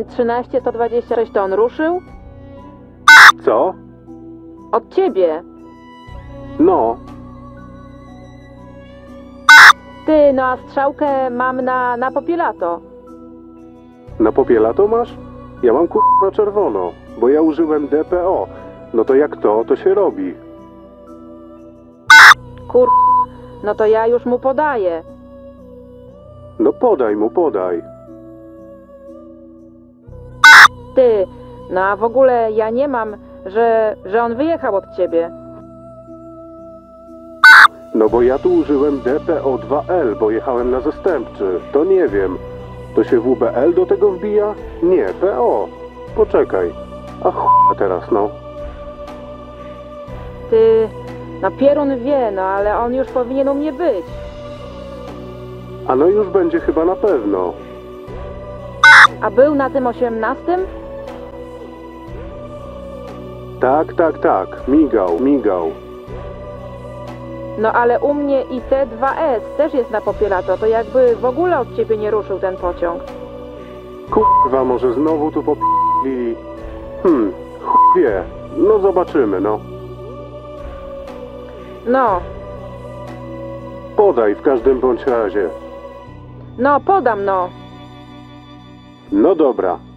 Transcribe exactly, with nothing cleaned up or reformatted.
ten trzynaście sto dwadzieścia sześć to on ruszył? Co? Od ciebie. No, Ty, no a strzałkę mam na, na popielato. na popielato masz? Ja mam kurwa na czerwono, bo ja użyłem D P O. No to jak to, to się robi. Kur... No to ja już mu podaję. No podaj mu, podaj. Ty, no a w ogóle ja nie mam, że, że on wyjechał od ciebie. No bo ja tu użyłem D P O dwa L, bo jechałem na zastępczy. To nie wiem. To się W B L do tego wbija? Nie, P O. Poczekaj. A ch... teraz no. Ty, no Pierun wie, no ale on już powinien u mnie być. A no już będzie chyba na pewno. A był na tym osiemnastym? Tak, tak, tak. Migał, migał. No ale u mnie i T dwa S też jest na popielato, to jakby w ogóle od ciebie nie ruszył ten pociąg. Kurwa, może znowu tu popili. Hmm, ch... wie. No zobaczymy, no. No, Podaj w każdym bądź razie. no podam no. No dobra.